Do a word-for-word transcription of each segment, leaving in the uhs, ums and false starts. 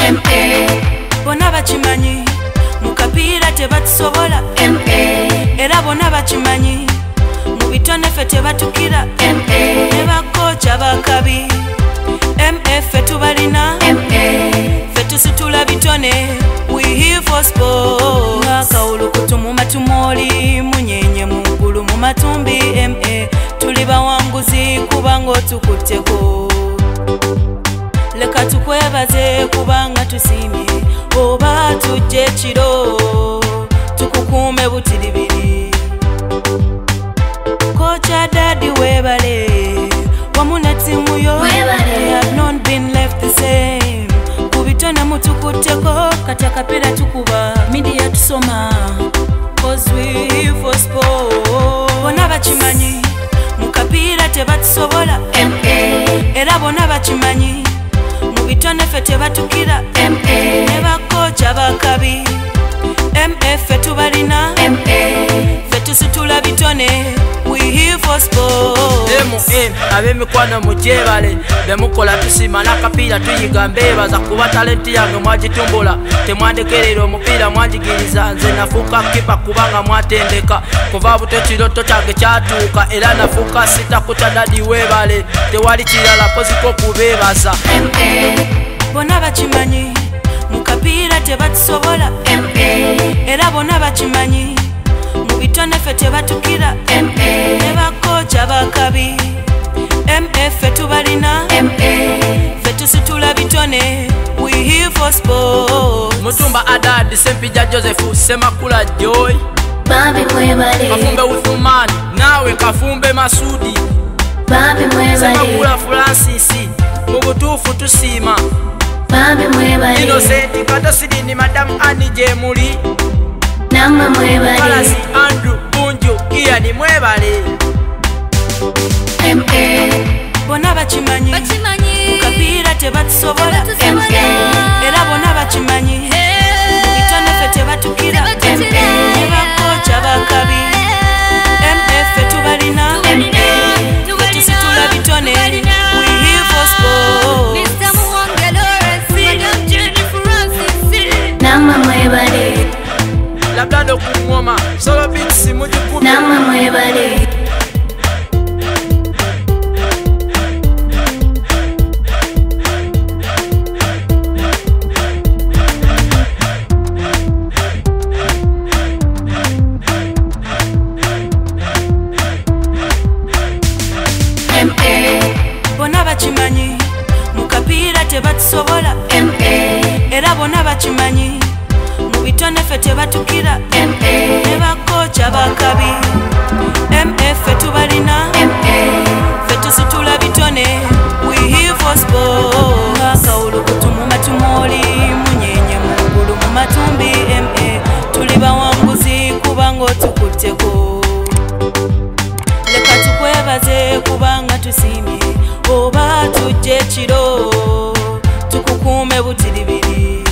M A bona bakimanyi mukapiira tebatusobola M A era bona bakimanyi mu bitone ffe tebatukira M A ne bakocha bakabi M F tubalina M A ffe tusitula bitone we here for sport akawulu kutumuma tumoli munyenye mungulu mu matumbi M A tuli bawanguzi kubanga otukutteko leka tukwebaze kubanga tusimye oba tujje kiro tukukuume butiribiri kocha dadi webale wamu ne timu yo Webale. have not been left the same kubitone mutukutteko kati akapira tukuba media tusoma cause we here for sport bona bakimanyi mukapiira tebatusobola M A era bona bakimanyi mu bitone ffe tebatukira M A ne bakocha bakabi M F tubalina M A ffe tusitula bitone we here for sport M M ab'emikwano mugyebale bemukola tusima n'akapiira tuyiga mbeebaza kuba talenti yange mwagitumbula temwandekerera omupiira mwanjigiriza nze nafuuka kipa kubanga mwatendeka kuva buto kiroto kyange kyatuuka era nafuuka sitakuta dadi webale tewali kirala poziko kubeebaza M A bona bakimanyi mukapiira tebatusobola M A era bona bakimanyi mu bitone ffe tebatukira M A ne bakocha bakabi M F tubalina M A ffe tusitula bitone we here for sport mutumba adadi sempija joseph semakula joy Bambi mwebale kafumbe uthumani nawe kafumbe masudi Bambi mwebale semakula francis mu butuufu tusiima Bambi mwebale Innocent katosidini madamu ani jemuli Namma mwebale kalasi andrew bunju iyani mwebale M A bona bakimanyi bakimanyi mukapiira tebatusobola M A era bona bakimanyi mu bitone ffe tebatukira Tebatukira. ne bakocha bakabi M F tubalina M A ffe tusitula bitone we here for sport Mister Muwonge Lawrence Madam Jenny Francis Namma mwebale labdado kungoma solo beats mujikume Namma mwebale M A bona bakimanyi mukapiira tebatusobola M A era bona bakimanyi mu bitone ffe tebatukira M A ne bakocha bakabi M F tubalina M A ffe tusitula bitone we here for sport akawulu kutumuma tumoli munyenye mungulu mu matumbi M A tuli bawanguzi kubanga otukutteko leka tukwebaze kubanga tusimye oba tujje kiro tukukuume butiribiri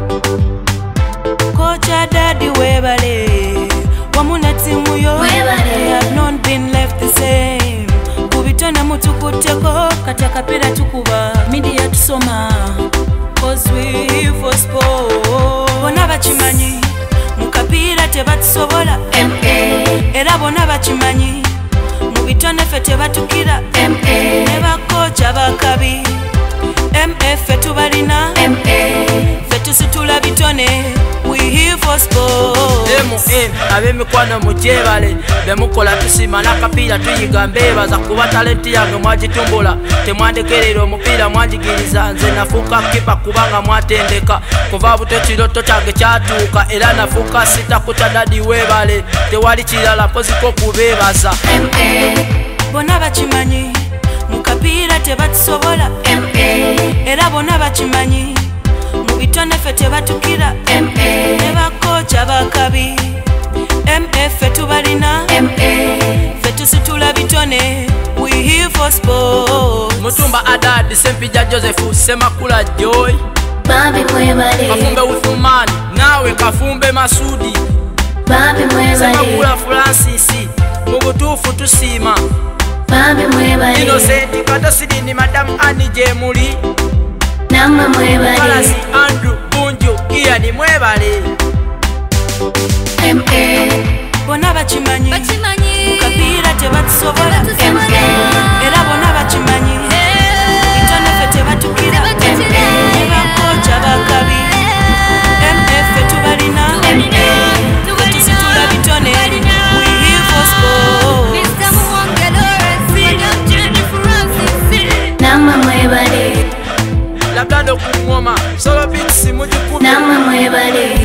kocha dadi webale wamu ne timu yo Webale. have not been left the same kubitone mutukutteko kati akapira tukuba media tusoma cause we here for sport bona bakimanyi mukapiira tebatusobola M A era bona bakimanyi mu bitone ffe tebatukira M A ne bakocha bakabi M F tubalina M A ffe tusitula bitone we here for sport M M ab'emikwano mugyebale bemukola tusima n'akapiira tuyiga mbeebaza kuba talenti yange mwagitumbula temwandekerera omupiira mwanjigiriza nze nafuuka kipa kubanga mwatendeka kuva buto kiroto kyange kyatuuka era nafuuka sitakuta dadi webale tewali kirala poziko kubeebaza M A bona bakimanyi mukapiira tebatusobola M A era bona bakimanyi mu bitone ffe tebatukira M A ne bakocha bakabi M F tubalina M A ffe tusitula bitone we here for sport mutumba adadi sempija joseph semakula joy Bambi mwebale kafumbe uthumani nawe kafumbe masudi Bambi mwebale semakula francis mu butuufu tusiima Bambi mwebale Innocent katosidini madamu ani jemuli Namma mwebale kalasi andrew Ian mwebale M A bona bakimanyi bakimanyi kapiira tebatusobola M A era bona bakimanyi itonefe tebatukira bakoca bakabi M F tubalina fetusitula bitone we here for sport Mister Mawakota Freedom Journey for us Namwe mwebale labdado kumwoma solo bitsi mujikubi Namwe mwebale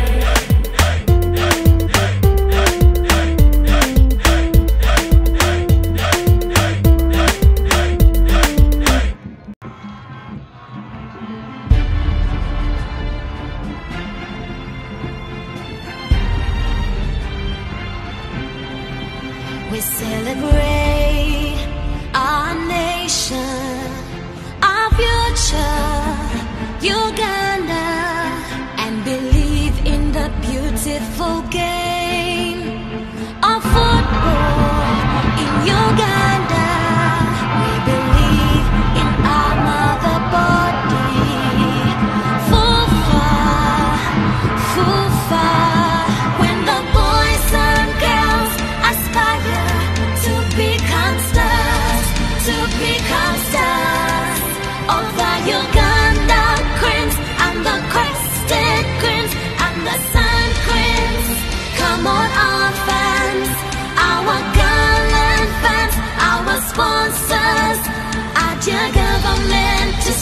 We celebrate our nation, our future, Uganda, and believe in the beautiful game of football in Uganda. We believe in our mother body. Fufa, fufa, when the boys and girls aspire to become stars, to become stars of the Uganda Queens and the crested queens and the sun queens. Come on, our fans, our gallant fans, our sponsors, our dear government to